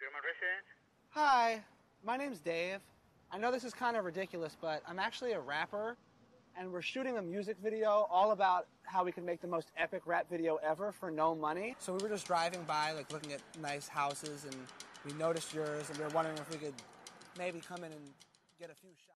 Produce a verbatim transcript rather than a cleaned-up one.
Fremont residence? Hi, my name's Dave. I know this is kind of ridiculous, but I'm actually a rapper, and we're shooting a music video all about how we can make the most epic rap video ever for no money. So we were just driving by, like looking at nice houses, and we noticed yours, and we were wondering if we could maybe come in and get a few shots.